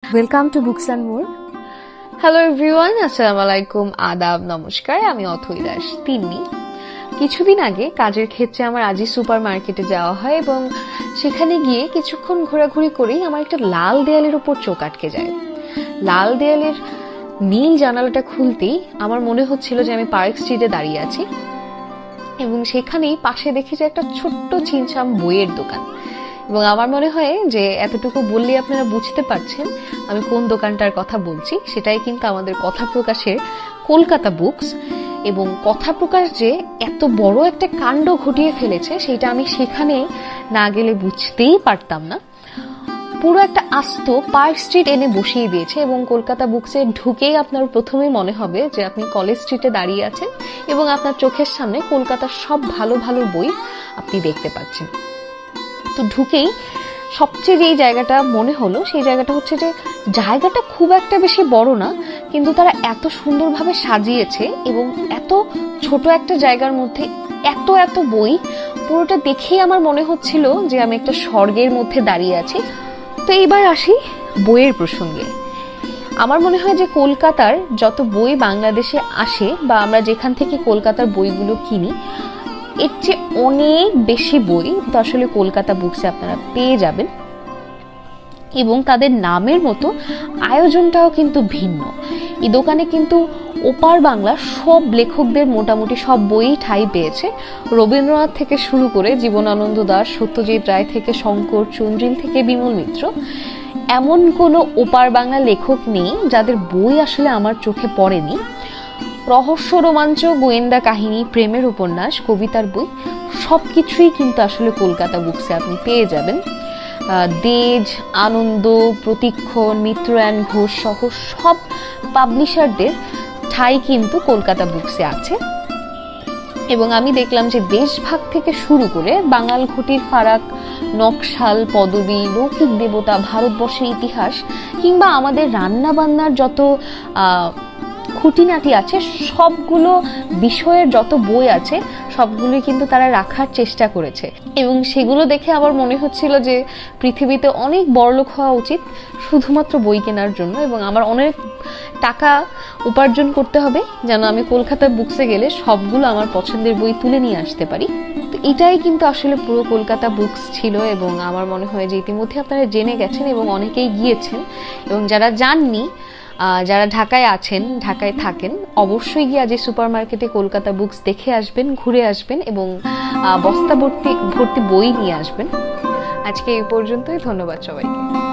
Welcome to books and more. Hello everyone, আসসালামু আলাইকুম, আদাব, নমস্কার। আমি অথৈ দাস তিন্নি। কিছুদিন আগে কাজের ক্ষেত্রে আমার আজই সুপার মার্কেটে যাওয়া হয় এবং সেখানে গিয়ে কিছুক্ষণ ঘোরাঘুরি করেই আমার একটা লাল দেয়ালের উপর চোখ আটকে যায়। লাল দেয়ালের নীল জানালাটা খুলতেই আমার মনে হচ্ছিল যে আমি পার্ক স্ট্রিটে দাঁড়িয়ে আছি এবং সেখানেই পাশে দেখি যে একটা ছোট্ট ছিমছাম বইয়ের দোকান। এবং আমার মনে হয় যে এতটুকু বললে আপনারা বুঝতে পারছেন আমি কোন দোকানটার কথা বলছি। সেটাই কিন্তু আমাদের কথা প্রকাশের কলকাতা বুকস। এবং কথা প্রকাশ যে এত বড় একটা কাণ্ড ঘটিয়ে ফেলেছে সেটা আমি সেখানে না গেলে বুঝতেই পারতাম না। পুরো একটা আস্ত পার্ক স্ট্রিট এনে বসিয়ে দিয়েছে এবং কলকাতা বুকসে ঢুকেই আপনার প্রথমেই মনে হবে যে আপনি কলেজ স্ট্রিটে দাঁড়িয়ে আছেন এবং আপনার চোখের সামনে কলকাতার সব ভালো ভালো বই আপনি দেখতে পাচ্ছেন। তো ঢুকেই সবচেয়ে যেই জায়গাটা মনে হলো সেই জায়গাটা হচ্ছে যে জায়গাটা খুব একটা বেশি বড় না, কিন্তু তারা এত সুন্দরভাবে সাজিয়েছে এবং এত ছোট একটা জায়গার মধ্যে এত এত বই, পুরোটা দেখেই আমার মনে হচ্ছিল যে আমি একটা স্বর্গের মধ্যে দাঁড়িয়ে আছি। তো এইবার আসি বইয়ের প্রসঙ্গে। আমার মনে হয় যে কলকাতার যত বই বাংলাদেশে আসে বা আমরা যেখান থেকে কলকাতার বইগুলো কিনি এর চেয়ে অনেক বেশি বই তো আসলে কলকাতা বুকসে আপনারা পেয়ে যাবেন। এবং তাদের নামের মতো আয়োজনটাও কিন্তু ভিন্ন। এই দোকানে কিন্তু ওপার বাংলা সব লেখকদের মোটামুটি সব বই ঠাঁই পেয়েছে। রবীন্দ্রনাথ থেকে শুরু করে জীবনানন্দ দাশ, সত্যজিৎ রায় থেকে শঙ্কর, চন্দ্রিল থেকে বিমল মিত্র, এমন কোনো ওপার বাংলা লেখক নেই যাদের বই আসলে আমার চোখে পড়েনি। রহস্য, রোমাঞ্চ, গোয়েন্দা কাহিনী, প্রেমের উপন্যাস, কবিতার বই সবকিছুই কিন্তু আসলে কলকাতা বুকসে আপনি পেয়ে যাবেন। দেজ, আনন্দ, প্রতীক্ষণ, মিত্র অ্যান্ড ঘোষ সহ সব পাবলিশারদের ঠাঁই কিন্তু কলকাতা বুকসে আছে। এবং আমি দেখলাম যে দেশভাগ থেকে শুরু করে বাঙাল ঘটির ফারাক, নকশাল, পদবী, লৌকিক দেবতা, ভারতবর্ষের ইতিহাস কিংবা আমাদের রান্না বান্নার যত খুঁটিনাটি আছে সবগুলো বিষয়ের যত বই আছে সবগুলোই কিন্তু তারা রাখার চেষ্টা করেছে। এবং সেগুলো দেখে আমার মনে হচ্ছিল যে পৃথিবীতে অনেক বড়লোক হওয়া উচিত শুধুমাত্র বই কেনার জন্য, এবং আমার অনেক টাকা উপার্জন করতে হবে যেন আমি কলকাতা বুকসে গেলে সবগুলো আমার পছন্দের বই তুলে নিয়ে আসতে পারি। তো এটাই কিন্তু আসলে পুরো কলকাতা বুকস ছিল। এবং আমার মনে হয় যে ইতিমধ্যে আপনারা জেনে গেছেন এবং অনেকেই গিয়েছেন, এবং যারা যাননি, যারা ঢাকায় আছেন, ঢাকায় থাকেন, অবশ্যই গিয়ে আজ সুপার মার্কেটে কলকাতা বুকস দেখে আসবেন, ঘুরে আসবেন এবং বস্তা ভর্তি বই নিয়ে আসবেন। আজকে এই পর্যন্তই। ধন্যবাদ সবাইকে।